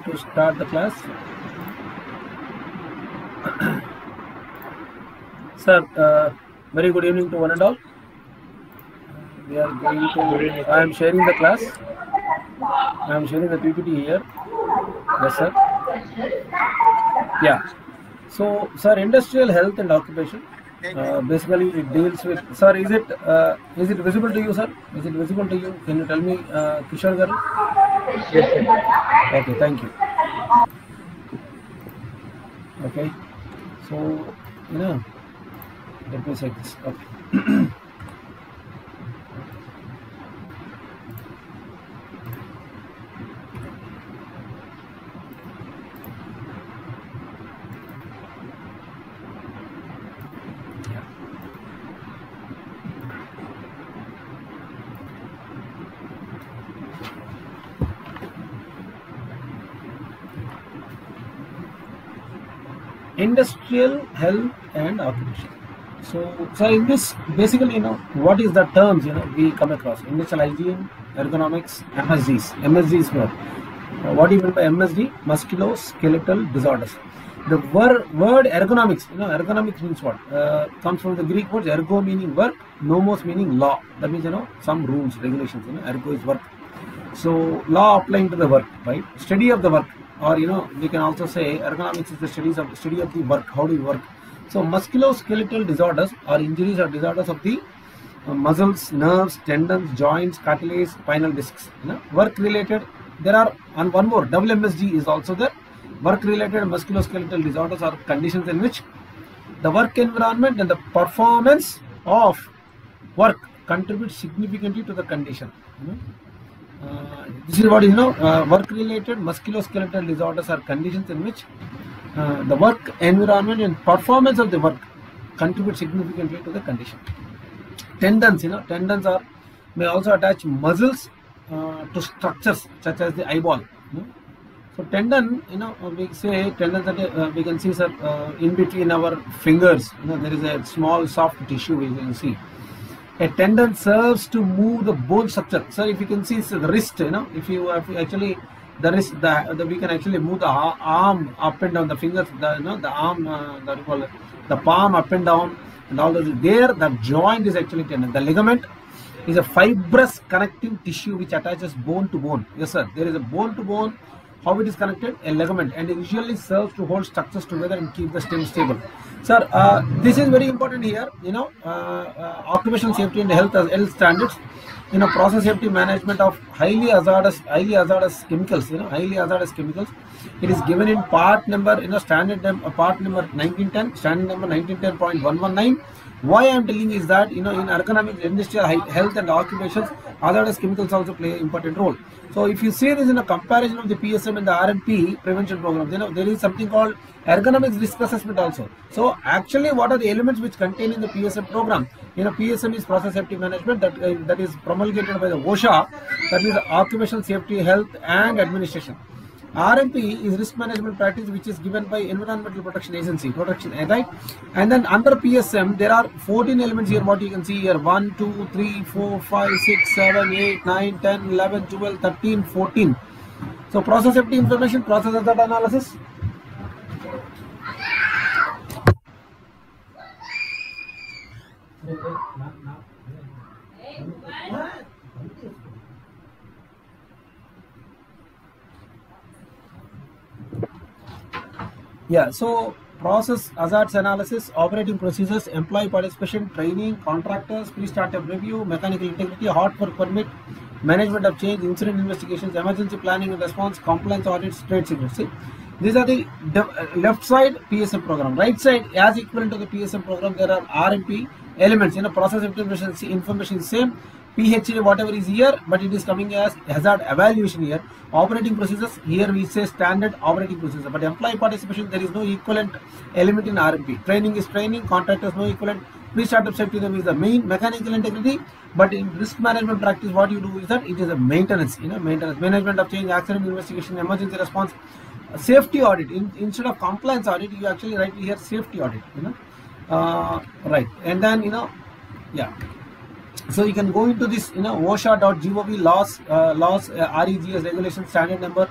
to start the class. Sir, very good evening to one and all. We are going to. I am sharing the class. I am sharing the PPT here. Yes, sir. Yeah. So, sir, industrial health and occupation. Basically, it deals with. Sir, is it visible to you, sir? Is it visible to you? Can you tell me, Kishore garu? Okay, thank you. Okay. So, let me say this. Okay. Industrial health and occupation. So in this, basically, what is the terms we come across? Industrial hygiene, ergonomics, MSDs. MSD is what? What do you mean by MSD? Musculoskeletal disorders. The word ergonomics, ergonomics means what? Comes from the Greek words ergo meaning work, nomos meaning law. That means some rules, regulations. Ergo is work. So law applying to the work, right? Study of the work. Or we can also say ergonomics is the study of the work. How do you work? So musculoskeletal disorders are injuries or disorders of the muscles, nerves, tendons, joints, cartilage, spinal discs. Work related. There are, and one more, WMSD is also there. Work related musculoskeletal disorders are conditions in which the work environment and the performance of work contribute significantly to the condition. This is what work-related musculoskeletal disorders are conditions in which the work environment and performance of the work contribute significantly to the condition. Tendons, tendons may also attach muscles to structures such as the eyeball. So tendon, we say tendons that we can see, sir, in between our fingers. There is a small soft tissue we can see. A tendon serves to move the bone structure. So if you can see, the wrist, if you actually, the wrist, we can actually move the arm up and down, the fingers, the arm, the palm up and down, and all those. There, the joint is actually tendon. The ligament is a fibrous connective tissue which attaches bone to bone. Yes, sir. There is a bone to bone. How it is connected? A ligament, and it usually serves to hold structures together and keep the stem stable. Sir, this is very important here. Occupational safety and health standards. Process safety management of highly hazardous chemicals. Highly hazardous chemicals. It is given in part number, standard part number 1910, standard number 1910.119. Why I am telling is that in ergonomics, industrial health and occupations, hazardous chemicals also play an important role. So if you see this in a comparison of the PSM and the RMP prevention program, there is something called ergonomics risk assessment also. So actually, what are the elements which contain in the PSM program? PSM is process safety management that is promulgated by the OSHA, that is Occupational Safety, Health and Administration. RMP is risk management practice which is given by Environmental Protection Agency, right? And then under PSM, there are 14 elements here, what you can see here, 1, 2, 3, 4, 5, 6, 7, 8, 9, 10, 11, 12, 13, 14. So process safety information, process hazard analysis. Yeah, so process hazards analysis, operating procedures, employee participation, training, contractors, pre-startup review, mechanical integrity, hot work permit, management of change, incident investigations, emergency planning and response, compliance audits, trade secrets. See, these are the left side PSM program. Right side, as equivalent to the PSM program, there are RMP elements. Process information is same. PHA, whatever is here, but it is coming as hazard evaluation here. Operating procedures, here we say standard operating procedure. But employee participation, there is no equivalent element in RMP. Training is training, contractors no equivalent. Pre-startup safety is the main, mechanical integrity. But in risk management practice, what you do is that it is a maintenance, maintenance, management of change, accident investigation, emergency response, safety audit. Instead of compliance audit, you actually write here safety audit, right. And then, yeah. So you can go into this, OSHA.gov laws, regs regulations, standard number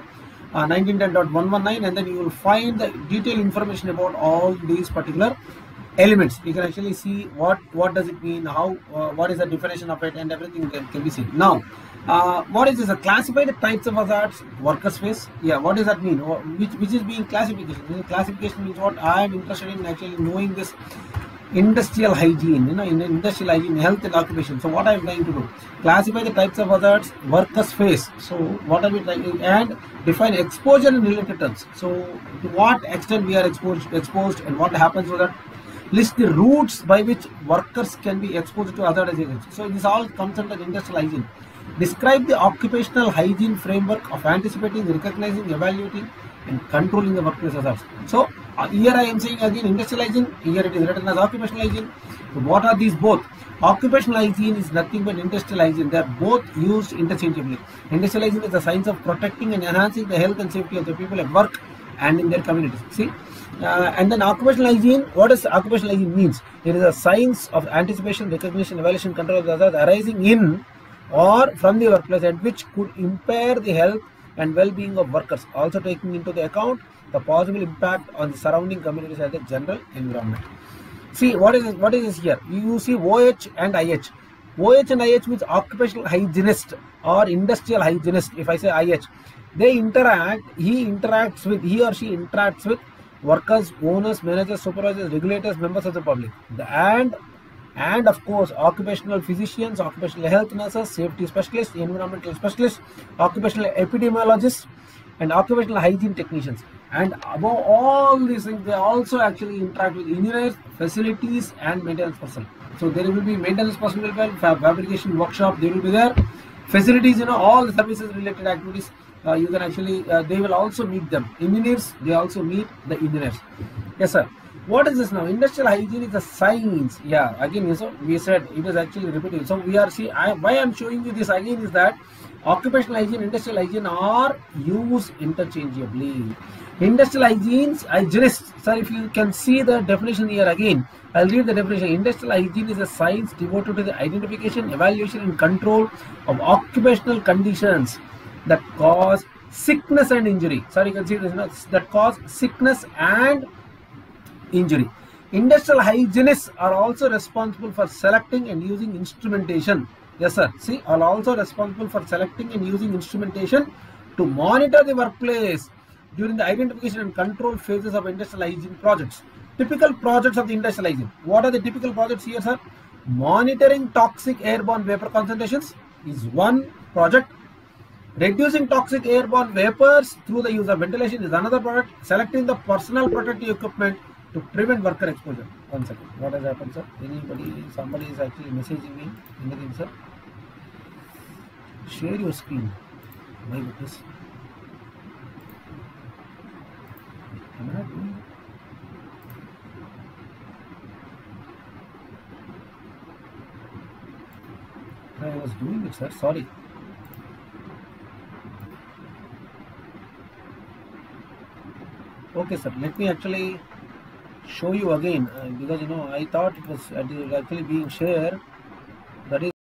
1910.119, and then you will find the detailed information about all these particular elements. You can actually see what does it mean, how what is the definition of it, and everything can be seen. Now, what is this? Classify the types of hazards workers face. Yeah, what does that mean? Which is being classification? Classification means what? I am interested in actually knowing this industrial hygiene, in industrial hygiene, health and occupation. So what I am trying to do, classify the types of hazards workers face. So what are we trying to, and define exposure in related terms. So to what extent we are exposed and what happens with that. List the routes by which workers can be exposed to hazardous agents. So this all comes under industrial hygiene. Describe the occupational hygiene framework of anticipating, recognizing, evaluating, and controlling the workplace hazards. So here I am saying again industrial hygiene, here it is written as occupational hygiene. So what are these both? Occupational hygiene is nothing but industrial hygiene. They are both used interchangeably. Industrial hygiene is the science of protecting and enhancing the health and safety of the people at work and in their communities. See, and then occupational hygiene. What does occupational hygiene means? It is a science of anticipation, recognition, evaluation, control of the hazards arising in or from the workplace and which could impair the health and well-being of workers, also taking into the account the possible impact on the surrounding communities and the general environment. See, what is this here? You see OH and IH. OH and IH means occupational hygienist or industrial hygienist. If I say IH, they interact, he or she interacts with workers, owners, managers, supervisors, regulators, members of the public. And of course, occupational physicians, occupational health nurses, safety specialists, environmental specialists, occupational epidemiologists, and occupational hygiene technicians. And above all these things, they also actually interact with engineers, facilities, and maintenance personnel. So there will be maintenance personnel, fabrication workshop, they will be there. Facilities, all the services related activities, you can actually, they will also meet them. Engineers, they also meet the engineers. Yes, sir. What is this now? Industrial hygiene is a science. Yeah, again, so we said it is actually repetitive. So we are why I am showing you this again is that occupational hygiene, industrial hygiene are used interchangeably. Industrial hygienists, sir, if you can see the definition here again, I'll read the definition. Industrial hygiene is a science devoted to the identification, evaluation, and control of occupational conditions that cause sickness and injury. Sorry, you can see this, that cause sickness and injury. Industrial hygienists are also responsible for selecting and using instrumentation. Yes, sir. See, are also responsible for selecting and using instrumentation to monitor the workplace during the identification and control phases of industrial hygiene projects. Typical projects of the industrial hygiene. What are the typical projects here, sir? Monitoring toxic airborne vapor concentrations is one project. Reducing toxic airborne vapors through the use of ventilation is another project. Selecting the personal protective equipment to prevent worker exposure. One second. What has happened, sir? Somebody is actually messaging me. Anything, sir? Share your screen. My goodness. Am I not doing it? I was doing it, sir. Sorry. Okay, sir. Let me actually show you again because I thought it was actually being shared. That is